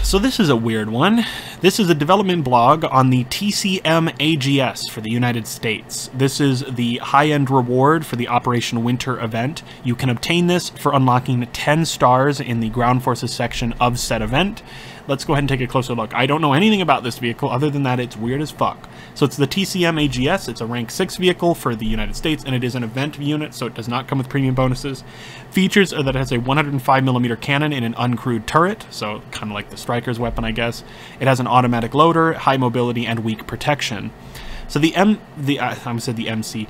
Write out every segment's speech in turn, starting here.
So this is a weird one. This is a development blog on the TCM AGS for the United States. This is the high-end reward for the Operation Winter event. You can obtain this for unlocking 10 stars in the Ground Forces section of said event. Let's go ahead and take a closer look. I don't know anything about this vehicle other than that it's weird as fuck. So it's the TCM AGS. It's a rank 6 vehicle for the United States, and it is an event unit, so it does not come with premium bonuses. Features are that it has a 105mm cannon in an uncrewed turret, so kind of like the Striker's weapon, I guess. It has an automatic loader, high mobility, and weak protection. So the TCM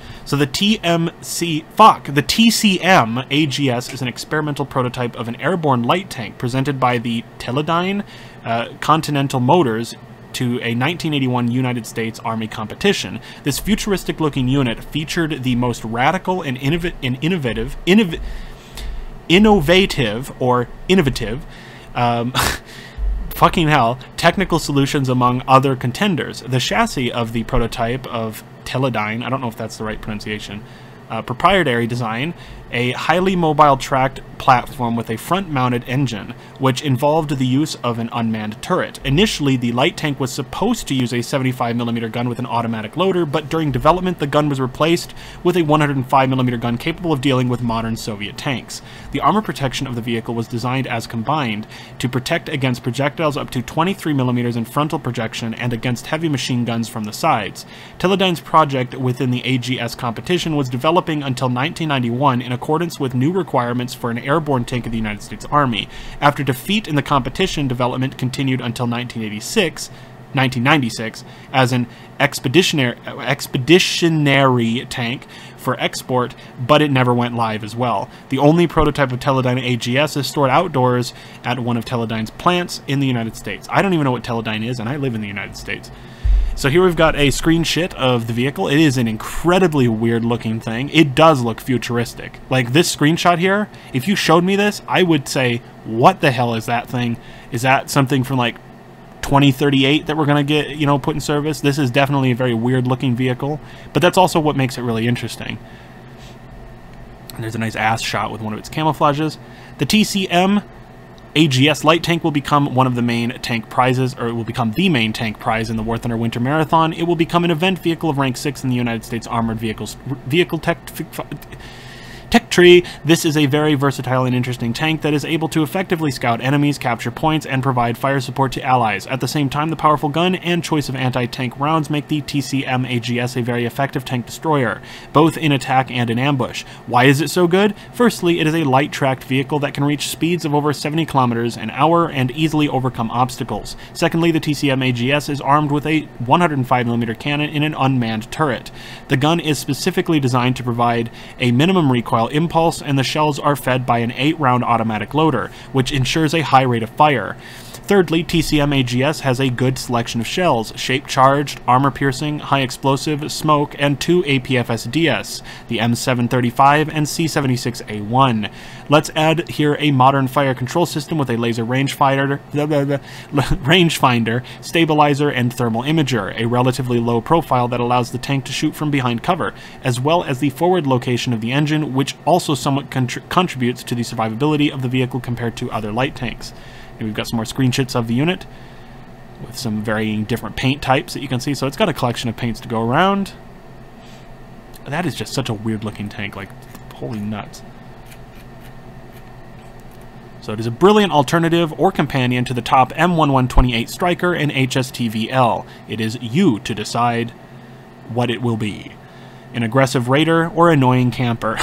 AGS is an experimental prototype of an airborne light tank presented by the Teledyne Continental Motors to a 1981 United States Army competition. This futuristic-looking unit featured the most radical and innovative fucking hell, technical solutions among other contenders. The chassis of the prototype of Teledyne, I don't know if that's the right pronunciation, proprietary design, a highly mobile tracked platform with a front-mounted engine, which involved the use of an unmanned turret. Initially, the light tank was supposed to use a 75mm gun with an automatic loader, but during development, the gun was replaced with a 105mm gun capable of dealing with modern Soviet tanks. The armor protection of the vehicle was designed as combined to protect against projectiles up to 23mm in frontal projection and against heavy machine guns from the sides. Teledyne's project within the AGS competition was developing until 1991 in accordance with new requirements for an airborne tank of the United States Army. After defeat in the competition, development continued until 1996 as an expeditionary tank for export, but it never went live as well. The only prototype of Teledyne AGS is stored outdoors at one of Teledyne's plants in the United States. I don't even know what Teledyne is, and I live in the United States. So here we've got a screenshot of the vehicle. It is an incredibly weird looking thing. It does look futuristic. Like this screenshot here, if you showed me this, I would say, what the hell is that thing? Is that something from like 2038 that we're going to get, you know, put in service? This is definitely a very weird looking vehicle, but that's also what makes it really interesting. And there's a nice ass shot with one of its camouflages. The TCM AGS light tank will become one of the main tank prizes, or it will become the main tank prize in the War Thunder Winter Marathon. It will become an event vehicle of rank 6 in the United States Armored Vehicle Tech Tree. This is a very versatile and interesting tank that is able to effectively scout enemies, capture points, and provide fire support to allies. At the same time, the powerful gun and choice of anti-tank rounds make the TCM AGS a very effective tank destroyer, both in attack and in ambush. Why is it so good? Firstly, it is a light-tracked vehicle that can reach speeds of over 70 kilometers an hour and easily overcome obstacles. Secondly, the TCM AGS is armed with a 105mm cannon in an unmanned turret. The gun is specifically designed to provide a minimum recoil impulse, and the shells are fed by an 8-round automatic loader, which ensures a high rate of fire. Thirdly, TCM AGS has a good selection of shells: shape-charged, armor-piercing, high-explosive, smoke, and 2 APFS-DS, the M735 and C76A1. Let's add here a modern fire control system with a laser rangefinder, stabilizer, and thermal imager, a relatively low profile that allows the tank to shoot from behind cover, as well as the forward location of the engine, which also somewhat contributes to the survivability of the vehicle compared to other light tanks. And we've got some more screenshots of the unit with some varying different paint types that you can see. So it's got a collection of paints to go around. That is just such a weird looking tank, like holy nuts. So it is a brilliant alternative or companion to the top M1128 Striker and HSTVL. It is you to decide what it will be. An aggressive raider or annoying camper.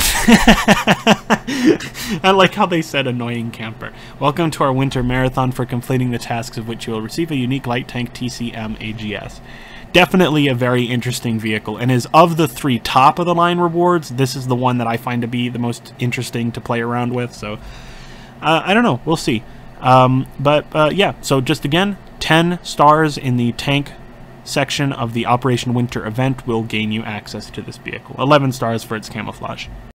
I like how they said annoying camper. Welcome to our winter marathon. For completing the tasks of which you will receive a unique light tank TCM AGS. Definitely a very interesting vehicle, and is of the 3 top of the line rewards, this is the one that I find to be the most interesting to play around with. So I don't know, we'll see. Yeah, so just again, 10 stars in the tank section of the Operation Winter event will gain you access to this vehicle. 11 stars for its camouflage.